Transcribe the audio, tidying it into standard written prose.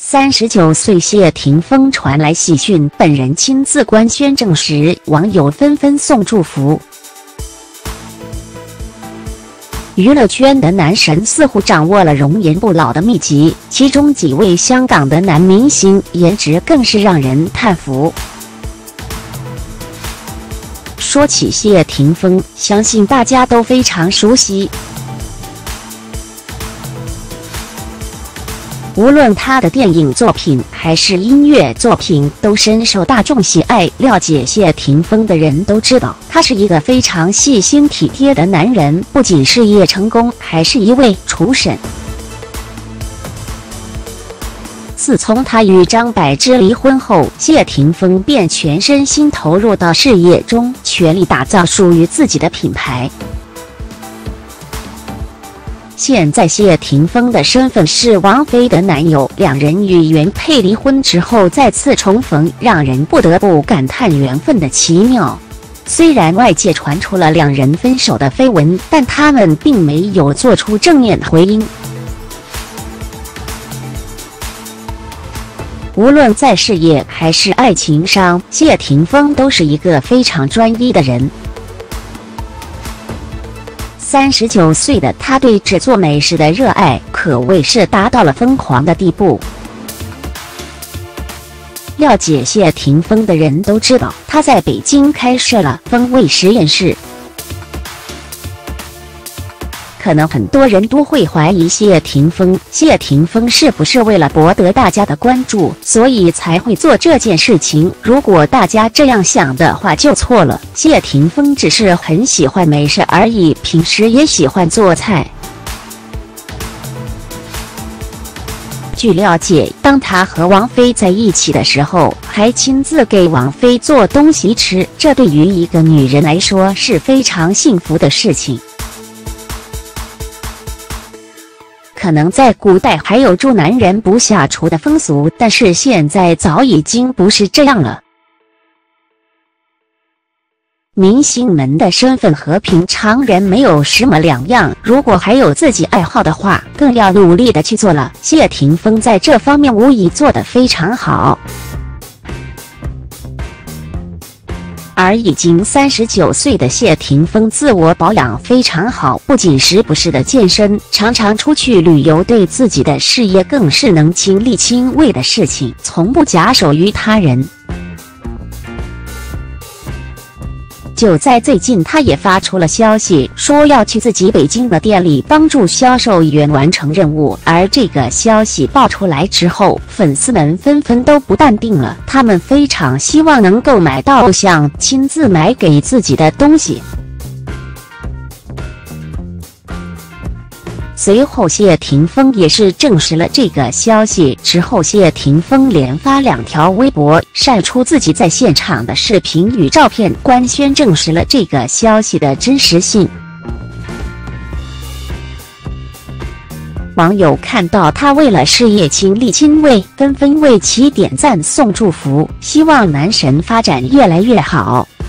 39岁谢霆锋传来喜讯，本人亲自官宣证实，网友纷纷送祝福。娱乐圈的男神似乎掌握了容颜不老的秘籍，其中几位香港的男明星颜值更是让人叹服。说起谢霆锋，相信大家都非常熟悉。 无论他的电影作品还是音乐作品，都深受大众喜爱。了解谢霆锋的人都知道，他是一个非常细心体贴的男人，不仅事业成功，还是一位厨神。自从他与张柏芝离婚后，谢霆锋便全身心投入到事业中，全力打造属于自己的品牌。 现在谢霆锋的身份是王菲的男友，两人与原配离婚之后再次重逢，让人不得不感叹缘分的奇妙。虽然外界传出了两人分手的绯闻，但他们并没有做出正面回应。无论在事业还是爱情上，谢霆锋都是一个非常专一的人。 39岁的他对制作美食的热爱可谓是达到了疯狂的地步。了解谢霆锋的人都知道，他在北京开设了风味实验室。可能很多人都会怀疑谢霆锋是不是为了博得大家的关注，所以才会做这件事情？如果大家这样想的话，就错了。谢霆锋只是很喜欢美食而已，平时也喜欢做菜。据了解，当他和王菲在一起的时候，还亲自给王菲做东西吃，这对于一个女人来说是非常幸福的事情。 可能在古代还有祝男人不下厨的风俗，但是现在早已经不是这样了。明星们的身份和平常人没有什么两样，如果还有自己爱好的话，更要努力的去做了。谢霆锋在这方面无疑做得非常好。 而已经39岁的谢霆锋自我保养非常好，不仅时不时的健身，常常出去旅游，对自己的事业更是能亲力亲为的事情，从不假手于他人。就在最近，他也发出了消息，说要去自己北京的店里帮助销售员完成任务。而这个消息爆出来之后，粉丝们纷纷都不淡定了，他们非常希望能够买到偶像亲自买给自己的东西。 随后，谢霆锋也是证实了这个消息。之后，谢霆锋连发2条微博，晒出自己在现场的视频与照片，官宣证实了这个消息的真实性。网友看到他为了事业亲力亲为，纷纷为其点赞送祝福，希望男神发展越来越好。